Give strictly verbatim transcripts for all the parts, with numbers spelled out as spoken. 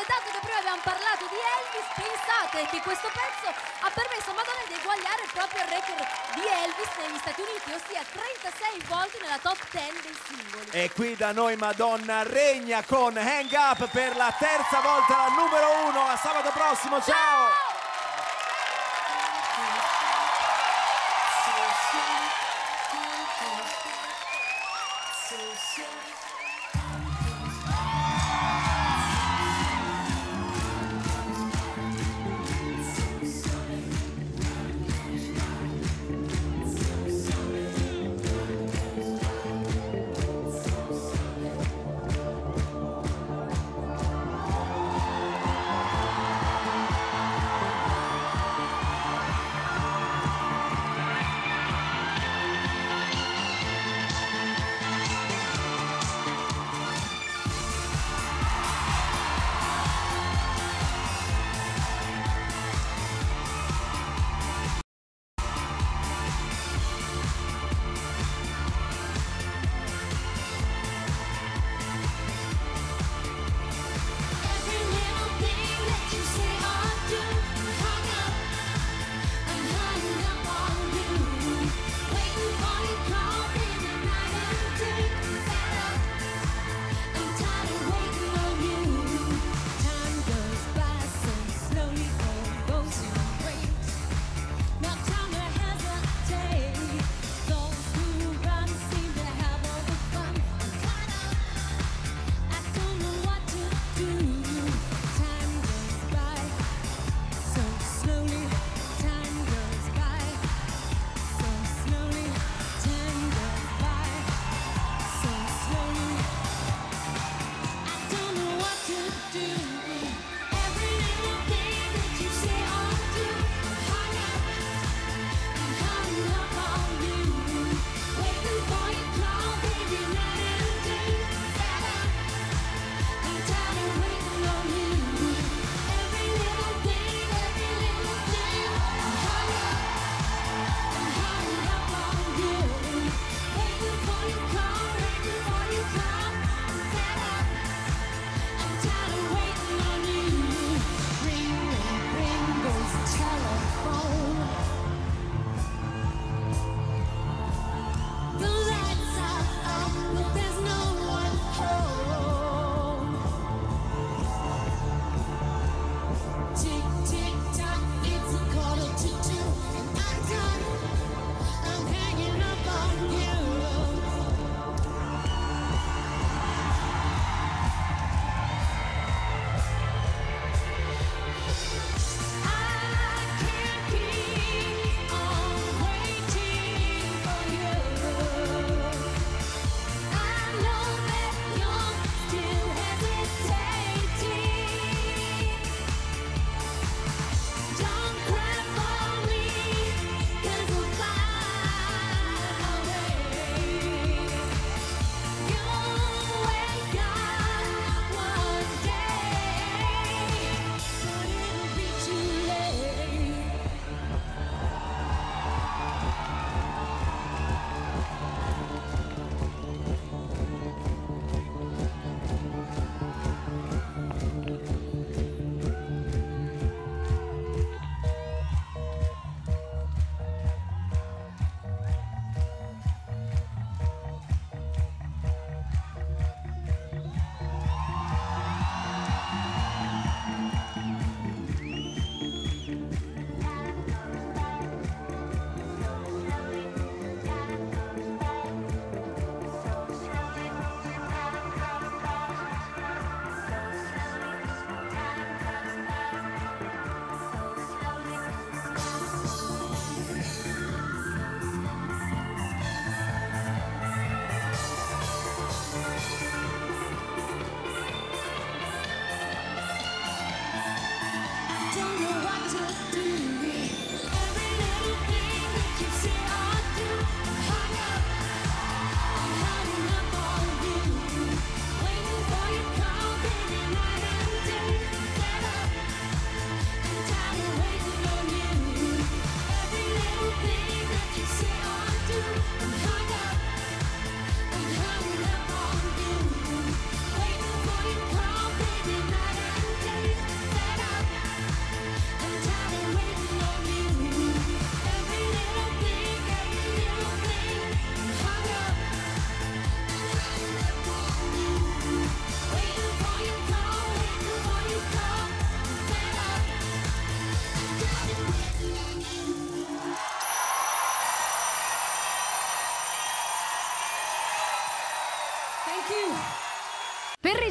dato che prima abbiamo parlato di Elvis, pensate che questo pezzo ha permesso a Madonna di eguagliare il proprio record di Elvis negli Stati Uniti, ossia trentasei volte nella top dieci dei singoli. E qui da noi Madonna regna con Hang Up per la terza volta la numero uno. A sabato prossimo, ciao! Ciao!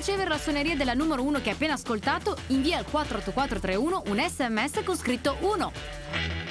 ricevere la suoneria della numero uno che hai appena ascoltato, invia al quattro otto quattro tre uno un sms con scritto uno.